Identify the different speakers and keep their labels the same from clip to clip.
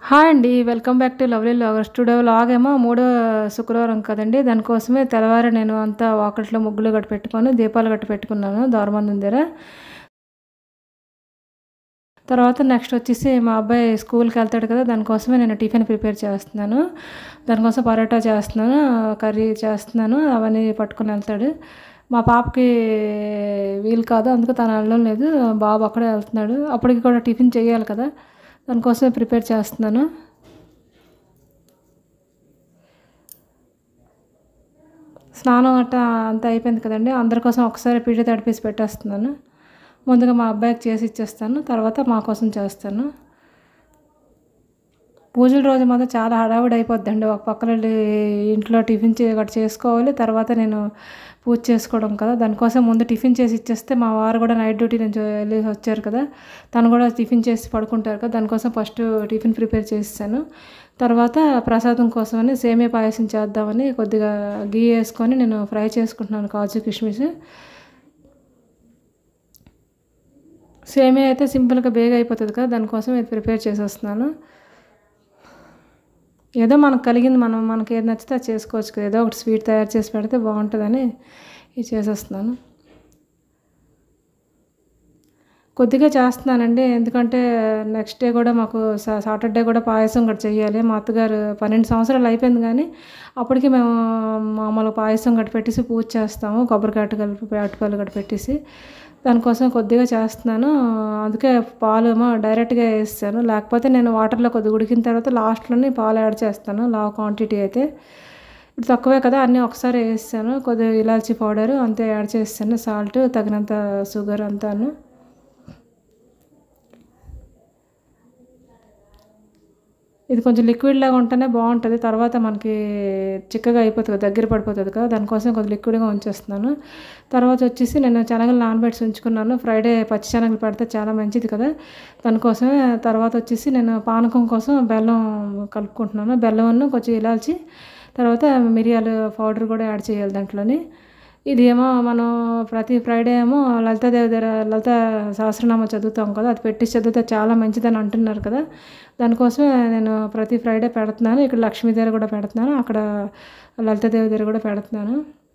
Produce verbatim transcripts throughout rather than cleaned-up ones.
Speaker 1: Hi అండి. Welcome back to lovely vloggers. Today vlog ఏమో మూడో శుక్రవారం కదండీ! దానికోసమే తెల్లవారి నేను అంతా వాకిట్లో ముగ్గులు గట్ట పెట్టుకొని, దీపాలు గట్ట పెట్టుకున్నాను ద్వారబంధం దగ్గర. తర్వాత నెక్స్ట్ వచ్చేసి మా అబ్బాయి స్కూల్‌కి వెళ్తాడు కదా! దానికోసమే నేను టిఫిన్ ప్రిపేర్ చేస్తున్నాను. దానికోసం పరోటా చేస్తున్నాను, కర్రీ చేస్తున్నాను. అవన్నీ పట్టుకొని వెళ్తాడు. మా పాపకి వీలు కాదు. అందుకే తను వెళ్ళడం లేదు. బాబు అక్కడే వెళ్తున్నాడు. అప్పటికి కూడా టిఫిన్ చేయాలి కదా! దానికోసమే ప్రిపేర్ చేస్తున్నాను. స్నానం అట్టా అంతా అయిపోయింది కదండీ! అందరి కోసం ఒకసారి పిండి తడిపేసి పెట్టేస్తున్నాను. ముందుగా మా అబ్బాయికి చేసి ఇచ్చేస్తాను. తర్వాత మా కోసం చేస్తాను. పూజల రోజు మాత్రం చాలా హడావిడి అయిపోద్దండి. ఒక పక్కన ఇంట్లో టిఫిన్ చే గట్రా చేసుకోవాలి. తర్వాత నేను పూజ చేసుకోవడం కదా! దానికోసం ముందు టిఫిన్ చేసి ఇచ్చేస్తే మా వారు కూడా నైట్ డ్యూటీ నుంచి వెళ్ళేసి వచ్చారు కదా! తను కూడా టిఫిన్ చేసి పడుకుంటారు కదా! దానికోసం ఫస్ట్ టిఫిన్ ప్రిపేర్ చేసేసాను. తర్వాత ప్రసాదం కోసమని సేమియా పాయసం చేద్దామని కొద్దిగా గీ వేసుకొని నేను ఫ్రై చేసుకుంటున్నాను, కాజు కిష్మిస్. సేమియా అయితే సింపుల్గా బేగా అయిపోతుంది కదా! దానికోసం ఇది ప్రిపేర్ చేసేస్తున్నాను. ఏదో మనకు కలిగింది మనం మనకి ఏది నచ్చితే అది చేసుకోవచ్చు కదా! ఏదో ఒకటి స్వీట్ తయారు చేసి పెడితే బాగుంటుందని ఇది చేసేస్తున్నాను. కొద్దిగా చేస్తున్నానండి. ఎందుకంటే నెక్స్ట్ డే కూడా మాకు సా సాటర్డే కూడా పాయసం కూడా చెయ్యాలి. మా అత్తగారు పన్నెండు సంవత్సరాలు అయిపోయింది కానీ అప్పటికి మేము మామూలుగా పాయసం గట్ట పెట్టేసి పూజ చేస్తాము. కొబ్బరికాయ కలిపి అరటిపళ్ళు గట్ట పెట్టేసి దానికోసం కొద్దిగా చేస్తున్నాను. అందుకే పాలు ఏమో డైరెక్ట్గా వేస్తాను. లేకపోతే నేను వాటర్లో కొద్దిగా ఉడికిన తర్వాత లాస్ట్లోనే పాలు యాడ్ చేస్తాను. లావ్ క్వాంటిటీ అయితే ఇప్పుడు తక్కువే కదా, అన్నీ ఒకసారి వేస్తాను. కొద్దిగా ఇలాచీ పౌడరు అంతే యాడ్ చేస్తాను. సాల్ట్ తగినంత షుగర్ అంతాను. ఇది కొంచెం లిక్విడ్ లాగా ఉంటేనే బాగుంటుంది. తర్వాత మనకి చిక్కగా అయిపోతుంది కదా, దగ్గర పడిపోతుంది కదా, దానికోసం కొంచెం లిక్విడ్గా ఉంచేస్తున్నాను. తర్వాత వచ్చేసి నేను శనగలు నానబెట్టి ఉంచుకున్నాను. ఫ్రైడే పచ్చి శనగలు పెడితే చాలా మంచిది కదా, దానికోసమే. తర్వాత వచ్చేసి నేను పానకం కోసం బెల్లం కలుపుకుంటున్నాను. బెల్లం కొంచెం ఇలాచి తర్వాత మిరియాలు పౌడర్ కూడా యాడ్ చేయాలి దాంట్లోని. ఇది ఏమో మనం ప్రతి ఫ్రైడే ఏమో లలితాదేవి దగ్గర లలిత సహస్రనామం చదువుతాం కదా, అది పెట్టి చదివితే చాలా మంచిదని అంటున్నారు కదా, దానికోసమే నేను ప్రతి ఫ్రైడే పెడుతున్నాను. ఇక్కడ లక్ష్మీ దగ్గర కూడా పెడుతున్నాను, అక్కడ లలితాదేవి దగ్గర కూడా పెడుతున్నాను.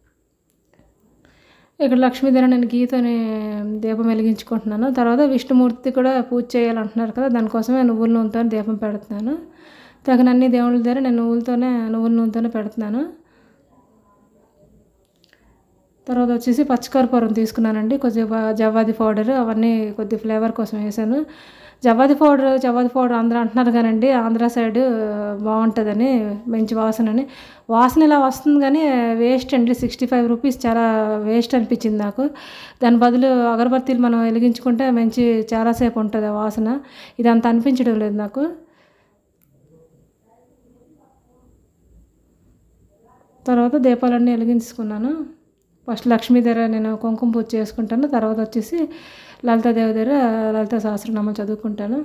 Speaker 1: ఇక్కడ లక్ష్మీ దగ్గర నేను గీతోని దీపం వెలిగించుకుంటున్నాను. తర్వాత విష్ణుమూర్తి కూడా పూజ చేయాలంటున్నారు కదా, దానికోసమే నువ్వుల నూనెతో దీపం పెడుతున్నాను. తగినన్ని దేవుళ్ళ దగ్గర నేను నువ్వులతోనే నువ్వుల నూనెతోనే పెడుతున్నాను. తర్వాత వచ్చేసి పచ్చికర్పూరం తీసుకున్నానండి, కొద్దిగా జవ్వాది పౌడర్ అవన్నీ కొద్ది ఫ్లేవర్ కోసం వేసాను. జవ్వాది పౌడర్ జవ్వాది పౌడర్ అందరూ అంటున్నారు కానండి, ఆంధ్ర సైడ్ బాగుంటుందని, మంచి వాసనని. వాసన ఇలా వస్తుంది కానీ వేస్ట్ అండి. సిక్స్టీ ఫైవ్ రూపీస్ చాలా వేస్ట్ అనిపించింది నాకు. దాని బదులు అగరబత్తీలు మనం వెలిగించుకుంటే మంచి చాలాసేపు ఉంటుంది ఆ వాసన. ఇది అంత అనిపించడం లేదు నాకు. తర్వాత దీపాలన్నీ వెలిగించుకున్నాను. ఫస్ట్ లక్ష్మీ దగ్గర నేను కుంకుమ పూజ చేసుకుంటాను. తర్వాత వచ్చేసి లలితాదేవి దగ్గర లలిత సహస్రనామం చదువుకుంటాను.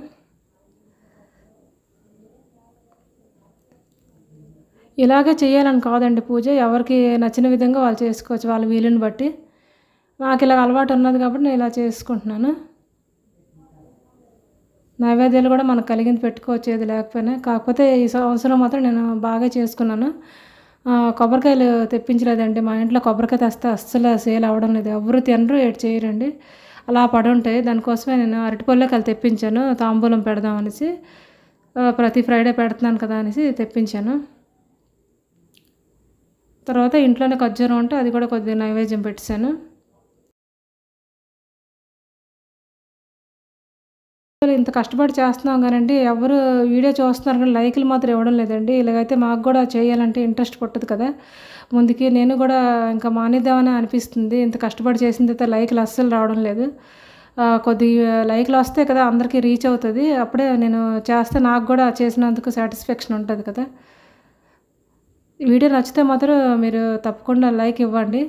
Speaker 1: ఇలాగే చేయాలని కాదండి పూజ, ఎవరికి నచ్చిన విధంగా వాళ్ళు చేసుకోవచ్చు, వాళ్ళ వీలుని బట్టి. నాకు ఇలా అలవాటు ఉన్నది కాబట్టి నేను ఇలా చేసుకుంటున్నాను. నైవేద్యాలు కూడా మనకు కలిగింది పెట్టుకోవచ్చు ఏది లేకపోయినా. కాకపోతే ఈ సంవత్సరం మాత్రం నేను బాగా చేసుకున్నాను. కొబ్బరికాయలు తెప్పించలేదండి. మా ఇంట్లో కొబ్బరికాయ తెస్తే అస్సలు సేల్ అవ్వడం లేదు. ఎవరు తినరు, ఏడు చేయరండి, అలా పడి ఉంటాయి. దానికోసమే నేను అరటిపళ్ళకాయలు తెప్పించాను, తాంబూలం పెడదాం అనేసి. ప్రతి ఫ్రైడే పెడుతున్నాను కదా అనేసి తెప్పించాను. తర్వాత ఇంట్లోనే ఖర్జూరం ఉంటే అది కూడా కొద్దిగా నైవేద్యం పెట్టాను. ఇంత కష్టపడి చేస్తున్నాం కానండి ఎవరు వీడియో చూస్తున్నారు కానీ లైకులు మాత్రం ఇవ్వడం లేదండి. ఇలాగైతే మాకు కూడా చేయాలంటే ఇంట్రెస్ట్ పుట్టదు కదా ముందుకి. నేను కూడా ఇంకా మానేద్దామని అనిపిస్తుంది. ఇంత కష్టపడి చేసిన తర్వాత లైకులు అస్సలు రావడం లేదు. కొద్దిగా లైకులు వస్తే కదా అందరికీ రీచ్ అవుతుంది, అప్పుడే నేను చేస్తే నాకు కూడా చేసినందుకు సాటిస్ఫాక్షన్ ఉంటుంది కదా. వీడియో నచ్చితే మాత్రం మీరు తప్పకుండా లైక్ ఇవ్వండి.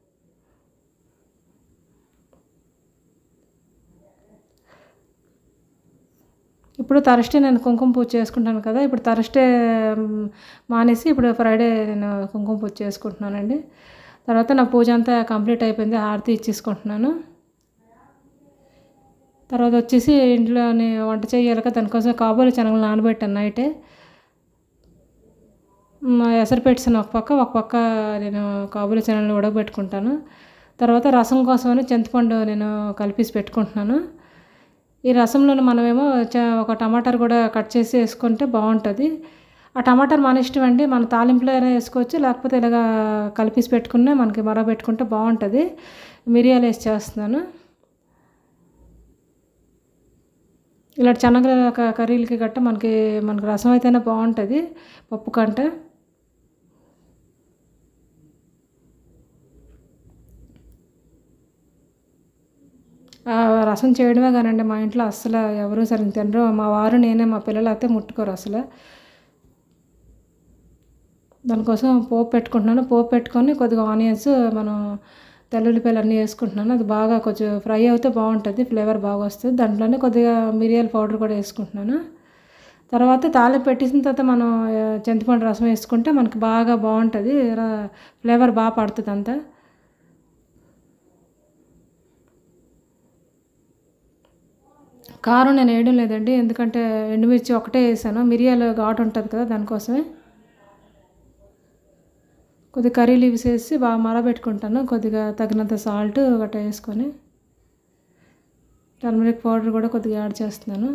Speaker 1: ఇప్పుడు థర్స్డే నేను కుంకుమ పూజ చేసుకుంటాను కదా, ఇప్పుడు థర్స్డే మానేసి ఇప్పుడు ఫ్రైడే నేను కుంకుమ పూజ చేసుకుంటున్నానండి. తర్వాత నా పూజ అంతా కంప్లీట్ అయిపోయింది, హారతి ఇచ్చేసుకుంటున్నాను. తర్వాత వచ్చేసి ఇంట్లోని వంట చేయాలి కదా, దానికోసం కాబోలి శనగలు నానబెట్టాను నైటే. ఎసరు పెట్టాను ఒక పక్క, ఒక పక్క నేను కాబోలి శనగలు ఉడకబెట్టుకుంటాను. తర్వాత రసం కోసమని చింతపండు నేను కలిపేసి పెట్టుకుంటున్నాను. ఈ రసంలో మనమేమో చ ఒక టమాటాలు కూడా కట్ చేసి వేసుకుంటే బాగుంటుంది. ఆ టమాటాలు మన ఇష్టం అండి, మన తాలింపులో అయినా వేసుకోవచ్చు, లేకపోతే ఇలాగా కలిపేసి పెట్టుకున్నా మనకి మరగ పెట్టుకుంటే బాగుంటుంది. మిరియాలు వేసి చేస్తున్నాను. ఇలాంటి శనగల కర్రీలకి గట్ట మనకి మనకి రసం అయితేనే బాగుంటుంది పప్పు కంటే. రసం చేయడమే కానండి మా ఇంట్లో అస్సలు ఎవరు సరిగ్గా తినరు. మా వారు, నేనే, మా పిల్లలు అయితే ముట్టుకోరు అసలు. దానికోసం పోపు పెట్టుకుంటున్నాను. పోపు పెట్టుకొని కొద్దిగా ఆనియన్స్, మనం తెల్లుల్లిపాయలు అన్నీ వేసుకుంటున్నాను. అది బాగా కొంచెం ఫ్రై అవుతే బాగుంటుంది, ఫ్లేవర్ బాగా వస్తుంది. దాంట్లోనే కొద్దిగా మిరియాల పౌడర్ కూడా వేసుకుంటున్నాను. తర్వాత తాలింపు పెట్టేసిన తర్వాత మనం చింతపండు రసం వేసుకుంటే మనకి బాగా బాగుంటుంది, ఫ్లేవర్ బాగా పడుతుంది అంతా. కారం నేను వేయడం లేదండి, ఎందుకంటే ఎండుమిర్చి ఒకటే వేసాను, మిరియాలు ఘాటు ఉంటుంది కదా దానికోసమే. కొద్దిగా కర్రీ లీవ్స్ వేసి బాగా మరగబెట్టుకుంటాను. కొద్దిగా తగినంత సాల్ట్ గట్రా వేసుకొని, టర్మరిక్ పౌడర్ కూడా కొద్దిగా యాడ్ చేస్తున్నాను.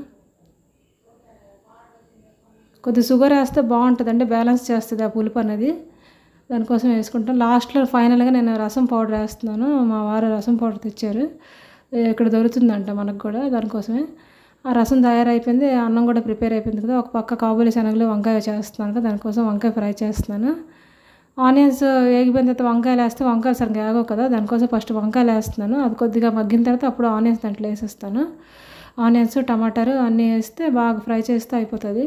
Speaker 1: కొద్దిగా షుగర్ వేస్తే బాగుంటుందండి, బ్యాలెన్స్ చేస్తుంది ఆ పులుపు అనేది, దానికోసం వేసుకుంటాను. లాస్ట్లో ఫైనల్గా నేను రసం పౌడర్ వేస్తున్నాను. మా వారు రసం పౌడర్ తెచ్చారు, ఇక్కడ దొరుకుతుందంట మనకు కూడా, దానికోసమే. ఆ రసం తయారైపోయింది, అన్నం కూడా ప్రిపేర్ అయిపోయింది కదా. ఒక పక్క కాబోలి శనగలు వంకాయ చేస్తున్నాను కదా, దానికోసం వంకాయ ఫ్రై చేస్తున్నాను. ఆనియన్స్ వేగిపోయిన తర్వాత వంకాయలు వేస్తే వంకాయలు సరిగ్గా వేగవు కదా, దానికోసం ఫస్ట్ వంకాయలు వేస్తున్నాను. అది కొద్దిగా మగ్గిన తర్వాత అప్పుడు ఆనియన్స్ దాంట్లో వేసేస్తాను. ఆనియన్స్, టమాటాలు అన్నీ వేస్తే బాగా ఫ్రై చేస్తే అయిపోతుంది.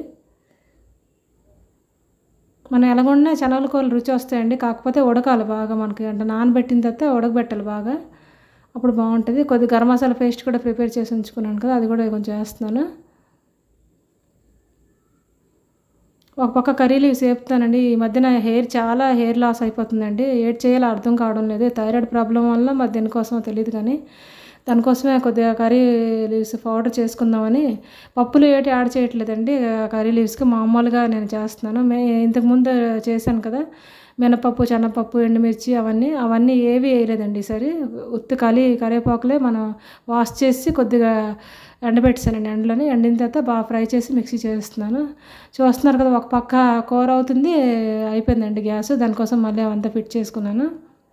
Speaker 1: మనం ఎలాగొండినా శనగల కూరలు రుచి వస్తాయండి, కాకపోతే ఉడకాలి బాగా మనకి, అంటే నానబెట్టిన తర్వాత ఉడకబెట్టాలి బాగా, అప్పుడు బాగుంటుంది. కొద్దిగా గరం మసాలా పేస్ట్ కూడా ప్రిపేర్ చేసి ఉంచుకున్నాను కదా, అది కూడా కొంచెం వేస్తున్నాను. ఒక పక్క కర్రీ లీవ్స్ వేపుతానండి. ఈ మధ్యన హెయిర్ చాలా హెయిర్ లాస్ అయిపోతుందండి, ఏడ్ చేయాలో అర్థం కావడం లేదు. థైరాయిడ్ ప్రాబ్లం వల్ల మరి దేనికోసమో తెలియదు కానీ, దానికోసమే కొద్దిగా కర్రీ లీవ్స్ పౌడర్ చేసుకుందామని. పప్పులు ఏటి యాడ్ చేయట్లేదండి కర్రీ లీవ్స్కి, మామూలుగా నేను చేస్తున్నాను. మే ఇంతకుముందు చేశాను కదా, మినపప్పు, శనగపప్పు, ఎండుమిర్చి అవన్నీ అవన్నీ ఏవి వేయలేదండి ఈసారి. ఉత్తి కలి కరివేపాకులే మనం వాష్ చేసి కొద్దిగా ఎండబెట్టేసానండి. ఎండలోని ఎండిన తర్వాత బాగా ఫ్రై చేసి మిక్సీ చేస్తున్నాను. చూస్తున్నారు కదా, ఒక పక్క కూర అవుతుంది, అయిపోయిందండి గ్యాస్, దానికోసం మళ్ళీ అవంతా ఫిట్ చేసుకున్నాను.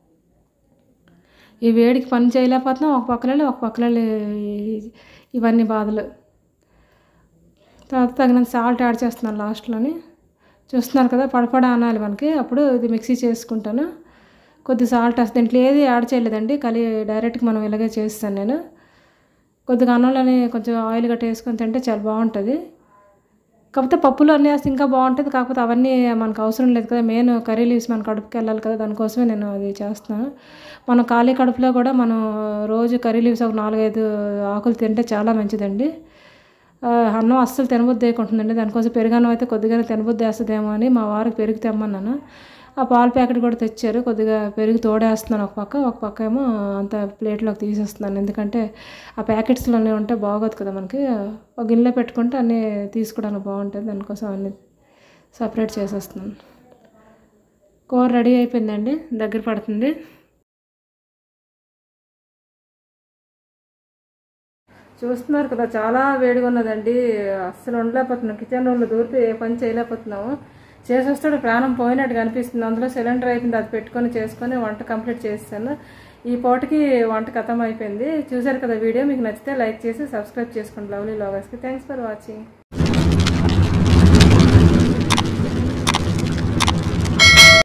Speaker 1: ఈ వేడికి పని చేయలేకపోతున్నాం, ఒక పక్కన ఒక పక్కన ఇవన్నీ బాధలు. తర్వాత తగినంత సాల్ట్ యాడ్ చేస్తున్నాను లాస్ట్లోని. చూస్తున్నారు కదా, పడపడ అనాలి మనకి, అప్పుడు ఇది మిక్సీ చేసుకుంటాను. కొద్ది సాల్ట్ వేస్తే, దీంట్లో ఏది యాడ్ చేయలేదండి, కలి డైరెక్ట్గా మనం ఇలాగే చేస్తాను నేను. కొద్దిగా అన్నంలోని కొంచెం ఆయిల్ గట్ట వేసుకొని తింటే చాలా బాగుంటుంది. కాకపోతే పప్పులు అన్నీ వేస్తే ఇంకా బాగుంటుంది, కాకపోతే అవన్నీ మనకు అవసరం లేదు కదా, మెయిన్ కర్రీ లీవ్స్ మన కడుపుకి వెళ్ళాలి కదా, దానికోసమే నేను అది చేస్తున్నాను. మనం ఖాళీ కడుపులో కూడా మనం రోజు కర్రీ లీవ్స్ ఒక నాలుగైదు ఆకులు తింటే చాలా మంచిదండి. అన్నం అస్సలు తినబుద్ధి వేయకుంటుందండి, దానికోసం పెరుగన్నం అయితే కొద్దిగానే తినబుద్ధి వేస్తుందేమో అని మా వారికి పెరుగు తెమ్మన్నాను. ఆ పాల ప్యాకెట్ కూడా తెచ్చారు, కొద్దిగా పెరుగు తోడేస్తున్నాను ఒక పక్క, ఒక పక్క ఏమో అంత ప్లేట్లోకి తీసేస్తున్నాను, ఎందుకంటే ఆ ప్యాకెట్స్లోనే ఉంటే బాగోదు కదా మనకి. ఒక గిన్నెలో పెట్టుకుంటే అన్నీ తీసుకోవడానికి బాగుంటుంది, దానికోసం అన్నీ సపరేట్ చేసేస్తున్నాను. కూర రెడీ అయిపోయిందండి, దగ్గర పడుతుంది. చూస్తున్నారు కదా, చాలా వేడిగా ఉన్నదండి, అస్సలు ఉండలేకపోతున్నాం. కిచెన్ రూమ్లో దూరితే ఏ పని చేయలేకపోతున్నాము. చేసేస్తాడు ప్రాణం పోయినట్టుగా అనిపిస్తుంది. అందులో సిలిండర్ అయిపోయింది, అది పెట్టుకొని చేసుకొని వంట కంప్లీట్ చేస్తాను. ఈ పూటకి వంట ఖతం అయిపోయింది. చూసారు కదా వీడియో, మీకు నచ్చితే లైక్ చేసి సబ్స్క్రైబ్ చేసుకోండి లవ్లీ వ్లాగర్స్కి. Thanks for watching.